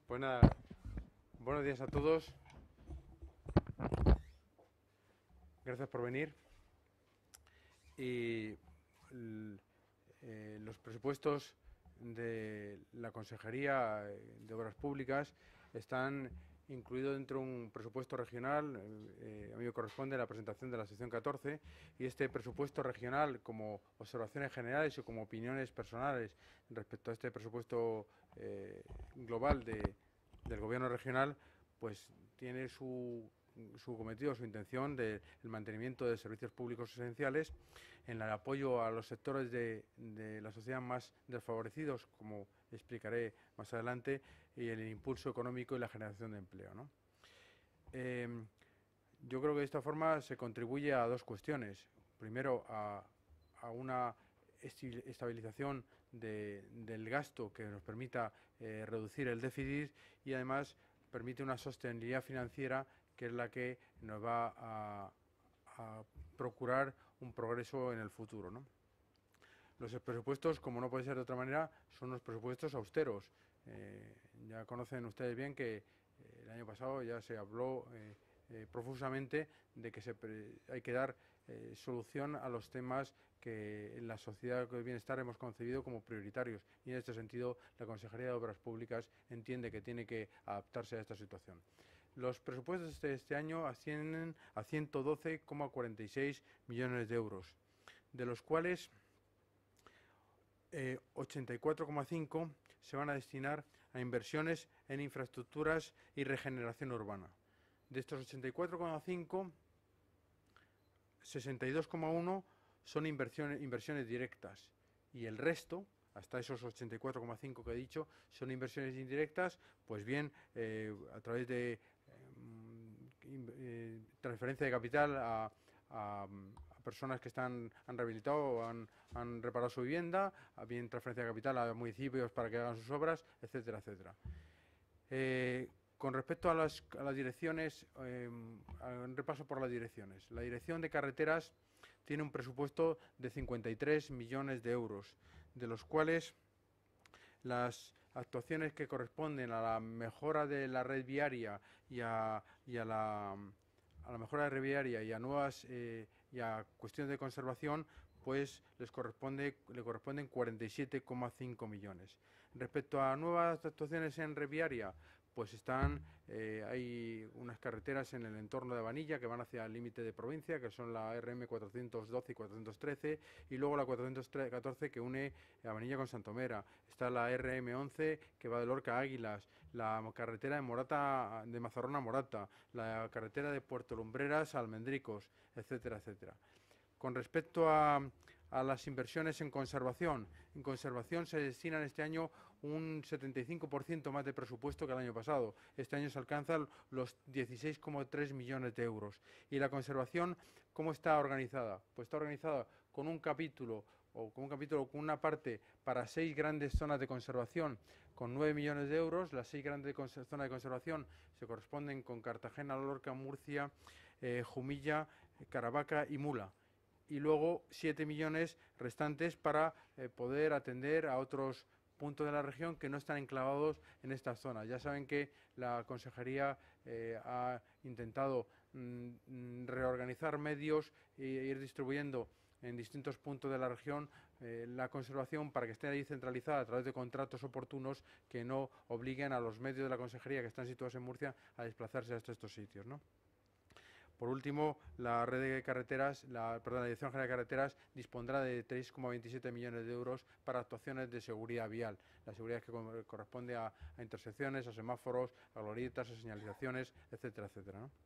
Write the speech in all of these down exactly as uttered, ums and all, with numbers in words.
Pues nada, buenos días a todos. Gracias por venir. Y el, eh, los presupuestos de la Consejería de Obras Públicas están incluidos dentro de un presupuesto regional. Eh, a mí me corresponde la presentación de la sección catorce, y este presupuesto regional, como observaciones generales o como opiniones personales respecto a este presupuesto eh, global de, del Gobierno regional, pues tiene su su cometido, su intención del mantenimiento de servicios públicos esenciales, en el apoyo a los sectores de, de la sociedad más desfavorecidos, como explicaré más adelante, y el impulso económico y la generación de empleo, ¿no? Eh, yo creo que de esta forma se contribuye a dos cuestiones. Primero, a, a una estabilización de, del gasto que nos permita eh, reducir el déficit, y además permite una sostenibilidad financiera que es la que nos va a, a procurar un progreso en el futuro, ¿no? Los presupuestos, como no puede ser de otra manera, son unos presupuestos austeros. Eh, ya conocen ustedes bien que eh, el año pasado ya se habló eh, eh, profusamente de que se hay que dar eh, solución a los temas que en la sociedad del bienestar hemos concebido como prioritarios, y en este sentido la Consejería de Obras Públicas entiende que tiene que adaptarse a esta situación. Los presupuestos de este año ascienden a ciento doce coma cuarenta y seis millones de euros, de los cuales eh, ochenta y cuatro coma cinco se van a destinar a inversiones en infraestructuras y regeneración urbana. De estos ochenta y cuatro coma cinco, sesenta y dos coma uno son inversiones, inversiones directas, y el resto, hasta esos ochenta y cuatro coma cinco que he dicho, son inversiones indirectas, pues bien eh, a través de eh, eh, transferencia de capital a, a, a personas que están, han rehabilitado o han, han reparado su vivienda, bien transferencia de capital a municipios para que hagan sus obras, etcétera, etcétera. Eh, con respecto a las, a las direcciones, eh, un repaso por las direcciones. La Dirección de Carreteras tiene un presupuesto de cincuenta y tres millones de euros, de los cuales las actuaciones que corresponden a la mejora de la red viaria y a, y a la a la mejora de la red viaria y a nuevas eh, y a cuestiones de conservación, pues les corresponde le corresponden cuarenta y siete coma cinco millones. Respecto a nuevas actuaciones en red viaria, pues están eh, hay unas carreteras en el entorno de Vanilla que van hacia el límite de provincia, que son la R M cuatrocientos doce y cuatrocientos trece, y luego la cuatrocientos catorce que une a Vanilla con Santomera. Está la R M once que va de Lorca a Águilas, la carretera de Morata de Mazarrón a Morata, la carretera de Puerto Lumbreras a Almendricos, etcétera, etcétera. Con respecto a, a las inversiones en conservación, en conservación se destinan este año un setenta y cinco por ciento más de presupuesto que el año pasado. Este año se alcanzan los dieciséis coma tres millones de euros. ¿Y la conservación cómo está organizada? Pues está organizada con un capítulo o con un capítulo con una parte para seis grandes zonas de conservación con nueve millones de euros. Las seis grandes zonas de conservación se corresponden con Cartagena, Lorca, Murcia, eh, Jumilla, Caravaca y Mula. Y luego siete millones restantes para eh, poder atender a otros puntos de la región que no están enclavados en estas zonas. Ya saben que la Consejería eh, ha intentado mm, reorganizar medios e ir distribuyendo en distintos puntos de la región eh, la conservación para que esté ahí centralizada a través de contratos oportunos que no obliguen a los medios de la Consejería que están situados en Murcia a desplazarse hasta estos sitios, ¿no? Por último, la red de carreteras, la, perdón, la Dirección General de Carreteras dispondrá de tres coma veintisiete millones de euros para actuaciones de seguridad vial. La seguridad que corresponde a, a intersecciones, a semáforos, a glorietas, a señalizaciones, etcétera, etcétera, ¿no?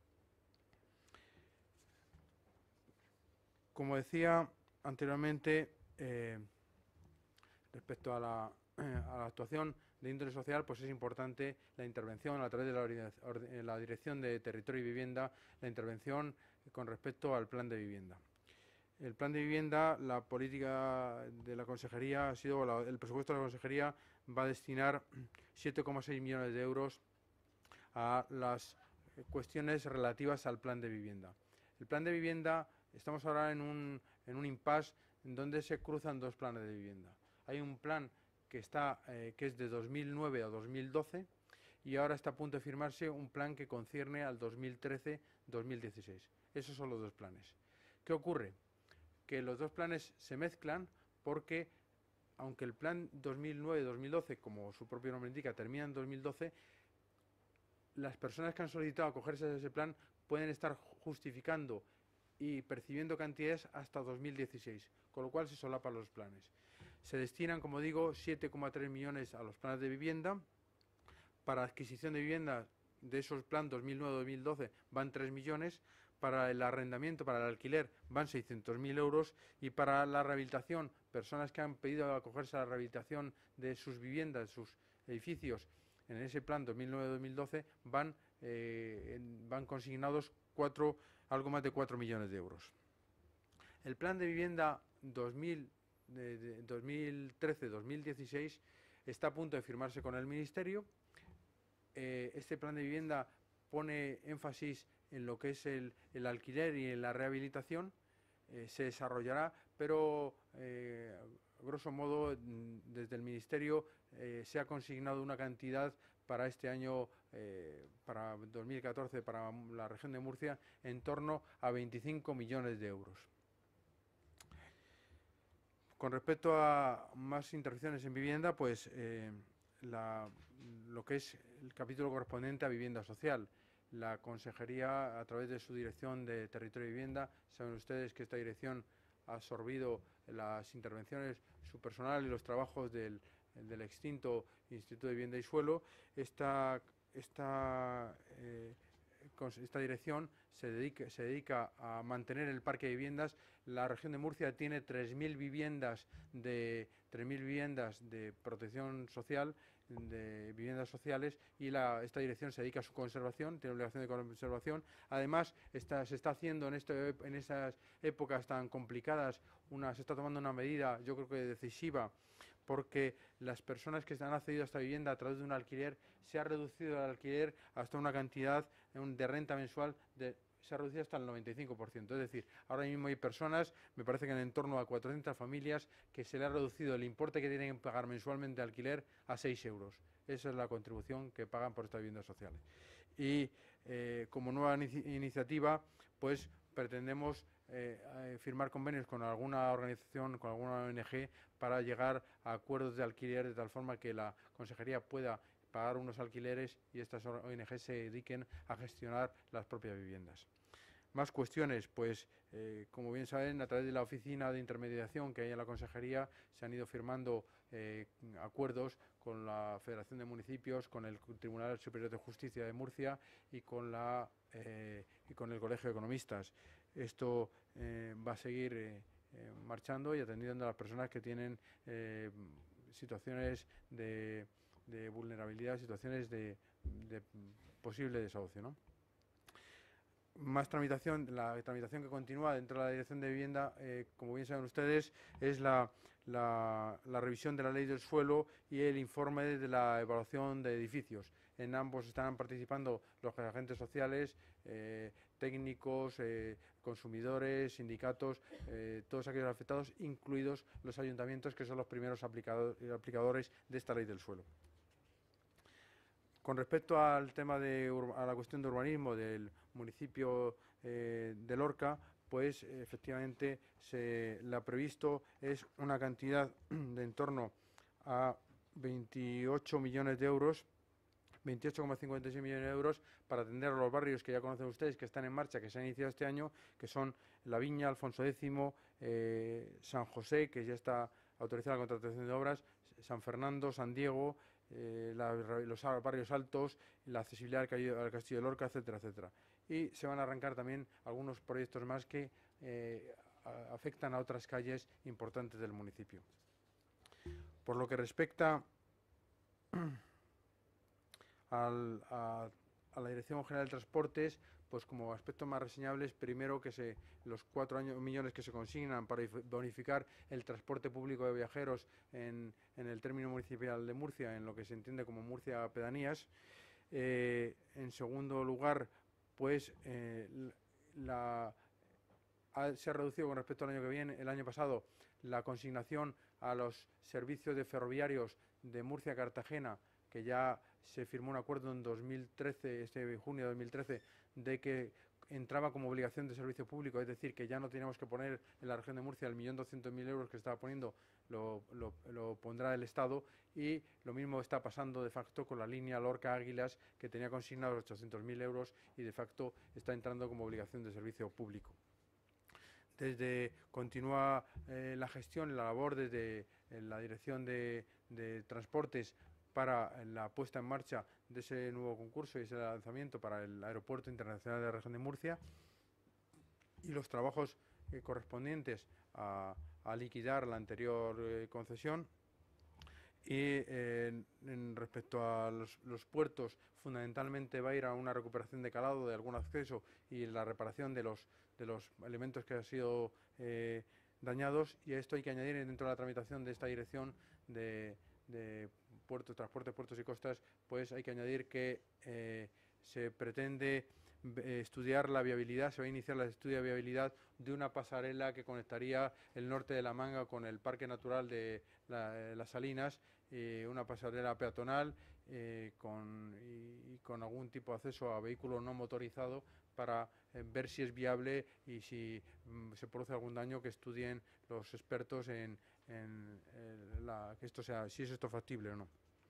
Como decía anteriormente, eh, respecto a la, a la actuación de índole social, pues es importante la intervención a través de la, la Dirección de Territorio y Vivienda, la intervención con respecto al plan de vivienda. El plan de vivienda, la política de la Consejería ha sido, la, el presupuesto de la Consejería va a destinar siete coma seis millones de euros a las cuestiones relativas al plan de vivienda. El plan de vivienda, estamos ahora en un, en un impasse en donde se cruzan dos planes de vivienda. Hay un plan que, está, eh, que es de dos mil nueve a dos mil doce y ahora está a punto de firmarse un plan que concierne al dos mil trece dos mil dieciséis. Esos son los dos planes. ¿Qué ocurre? Que los dos planes se mezclan porque, aunque el plan dos mil nueve dos mil doce, como su propio nombre indica, termina en dos mil doce, las personas que han solicitado acogerse a ese plan pueden estar justificando y percibiendo cantidades hasta dos mil dieciséis, con lo cual se solapan los planes. Se destinan, como digo, siete coma tres millones a los planes de vivienda. Para adquisición de vivienda de esos planes dos mil nueve dos mil doce van tres millones, para el arrendamiento, para el alquiler, van seiscientos mil euros, y para la rehabilitación, personas que han pedido acogerse a la rehabilitación de sus viviendas, de sus edificios, en ese plan dos mil nueve dos mil doce van, eh, van consignados cuatro, algo más de cuatro millones de euros. El plan de vivienda dos mil trece dos mil dieciséis está a punto de firmarse con el Ministerio. Eh, este plan de vivienda pone énfasis en lo que es el, el alquiler y en la rehabilitación. Eh, se desarrollará, pero eh, grosso modo desde el Ministerio eh, se ha consignado una cantidad para este año, eh, para dos mil catorce, para la región de Murcia, en torno a veinticinco millones de euros. Con respecto a más intervenciones en vivienda, pues eh, la, lo que es el capítulo correspondiente a vivienda social. La Consejería, a través de su Dirección de Territorio y Vivienda, saben ustedes que esta dirección ha absorbido las intervenciones, su personal y los trabajos del, del extinto Instituto de Vivienda y Suelo. Esta, esta, eh, esta dirección se dedica, se dedica a mantener el parque de viviendas. La región de Murcia tiene tres mil viviendas de tres mil viviendas de protección social, de viviendas sociales, y la, esta dirección se dedica a su conservación, tiene obligación de conservación. Además, está, se está haciendo en, este, en esas épocas tan complicadas, una, se está tomando una medida, yo creo que decisiva, porque las personas que han accedido a esta vivienda a través de un alquiler, se ha reducido el alquiler hasta una cantidad de renta mensual de se ha reducido hasta el noventa y cinco por ciento. Es decir, ahora mismo hay personas, me parece que en torno a cuatrocientas familias, que se le ha reducido el importe que tienen que pagar mensualmente de alquiler a seis euros. Esa es la contribución que pagan por estas viviendas sociales. Y eh, como nueva inici iniciativa, pues pretendemos eh, eh, firmar convenios con alguna organización, con alguna O N G, para llegar a acuerdos de alquiler de tal forma que la Consejería pueda pagar unos alquileres y estas O N G se dediquen a gestionar las propias viviendas. Más cuestiones, pues eh, como bien saben, a través de la oficina de intermediación que hay en la Consejería se han ido firmando eh, acuerdos con la Federación de Municipios, con el Tribunal Superior de Justicia de Murcia y con, la, eh, y con el Colegio de Economistas. Esto eh, va a seguir eh, eh, marchando y atendiendo a las personas que tienen eh, situaciones de, de vulnerabilidad, situaciones de, de posible desahucio, ¿no? Más tramitación, la tramitación que continúa dentro de la Dirección de Vivienda, eh, como bien saben ustedes, es la, la, la revisión de la Ley del Suelo y el informe de la evaluación de edificios. En ambos están participando los agentes sociales, eh, técnicos, eh, consumidores, sindicatos, eh, todos aquellos afectados, incluidos los ayuntamientos, que son los primeros aplicado, aplicadores de esta Ley del Suelo. Con respecto al tema de a la cuestión de urbanismo del municipio eh, de Lorca, pues efectivamente se, la previsto es una cantidad de en torno a veintiocho millones de euros, veintiocho coma cincuenta y seis millones de euros, para atender a los barrios que ya conocen ustedes, que están en marcha, que se han iniciado este año, que son La Viña, Alfonso X, eh, San José, que ya está autorizada la contratación de obras, San Fernando, San Diego, Eh, la, los barrios altos, la accesibilidad al, al Castillo de Lorca, etcétera, etcétera. Y se van a arrancar también algunos proyectos más que eh, a, afectan a otras calles importantes del municipio. Por lo que respecta al, a, a la Dirección General de Transportes, pues como aspectos más reseñables, primero que se, los cuatro años, millones que se consignan para bonificar el transporte público de viajeros en, en el término municipal de Murcia, en lo que se entiende como Murcia Pedanías. Eh, en segundo lugar, pues eh, la, ha, se ha reducido con respecto al año que viene, el año pasado, la consignación a los servicios de ferroviarios de Murcia a Cartagena, que ya se firmó un acuerdo en dos mil trece, este junio de dos mil trece, de que entraba como obligación de servicio público, es decir, que ya no teníamos que poner en la región de Murcia el millón doscientos mil euros que estaba poniendo, lo, lo, lo pondrá el Estado, y lo mismo está pasando de facto con la línea Lorca Águilas, que tenía consignados ochocientos mil euros y de facto está entrando como obligación de servicio público. Desde continúa eh, la gestión, la labor desde eh, la Dirección de, de Transportes para la puesta en marcha de ese nuevo concurso y ese lanzamiento para el Aeropuerto Internacional de la Región de Murcia, y los trabajos eh, correspondientes a, a liquidar la anterior eh, concesión. Y eh, en, en respecto a los, los puertos, fundamentalmente va a ir a una recuperación de calado de algún acceso y la reparación de los, de los elementos que han sido eh, dañados, y a esto hay que añadir dentro de la tramitación de esta dirección de, de puertos, transporte, puertos y costas, pues hay que añadir que eh, se pretende eh, estudiar la viabilidad, se va a iniciar el estudio de viabilidad de una pasarela que conectaría el norte de La Manga con el Parque Natural de la, eh, Las Salinas, eh, una pasarela peatonal eh, con, y, y con algún tipo de acceso a vehículo no motorizado para eh, ver si es viable y si mm, se produce algún daño, que estudien los expertos en, en, en la, que esto sea, si es esto factible o no.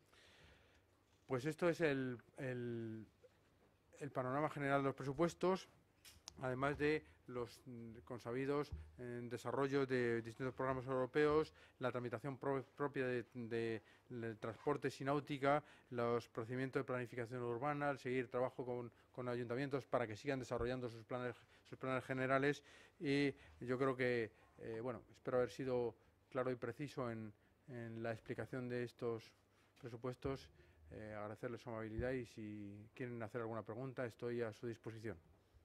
Pues esto es el, el, el panorama general de los presupuestos, además de los consabidos en desarrollo de distintos programas europeos, la tramitación pro propia de, de, de transportes y náutica, los procedimientos de planificación urbana, el seguir trabajo con, con ayuntamientos para que sigan desarrollando sus planes, sus planes generales, y yo creo que, eh, bueno, espero haber sido claro y preciso en, en la explicación de estos presupuestos. Eh, agradecerles su amabilidad y si quieren hacer alguna pregunta estoy a su disposición.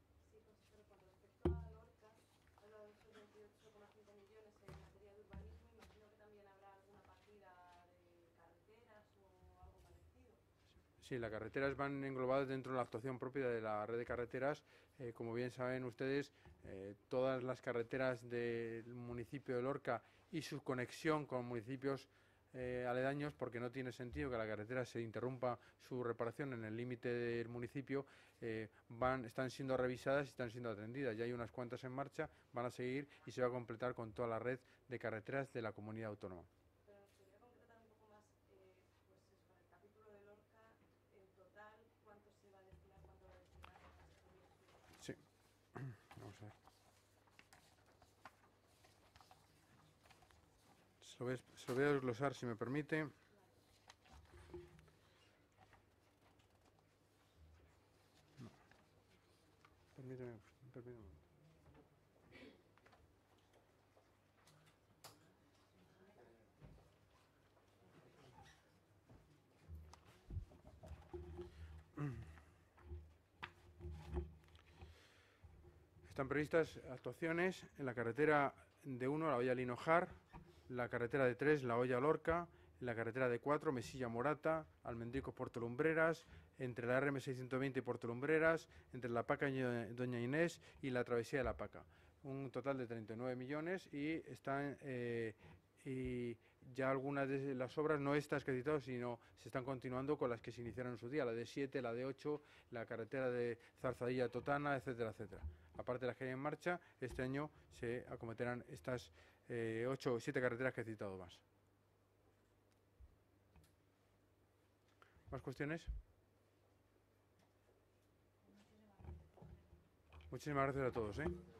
Sí, las carreteras van englobadas dentro de la actuación propia de la red de carreteras. Eh, como bien saben ustedes, eh, todas las carreteras del municipio de Lorca y su conexión con municipios eh, aledaños, porque no tiene sentido que la carretera se interrumpa su reparación en el límite del municipio, eh, van, están siendo revisadas y están siendo atendidas. Ya hay unas cuantas en marcha, van a seguir y se va a completar con toda la red de carreteras de la comunidad autónoma. Sí, vamos a ver. Se lo voy a, se lo voy a desglosar, si me permite. No. Permíteme, permíteme. Están previstas actuaciones en la carretera de uno, la Hoya Linojar, la carretera de tres, la Hoya Lorca, la carretera de cuatro, Mesilla Morata, Almendricos Puerto Lumbreras, entre la R M seiscientos veinte y Puerto Lumbreras, entre la Paca y Doña Inés y la travesía de la Paca. Un total de treinta y nueve millones, y están eh, y ya algunas de las obras, no estas que he citado, sino se están continuando con las que se iniciaron en su día, la de siete, la de ocho, la carretera de Zarzadilla Totana, etcétera, etcétera. Aparte de las que hay en marcha, este año se acometerán estas eh, ocho o siete carreteras que he citado más. ¿Más cuestiones? Muchísimas gracias a todos, ¿eh?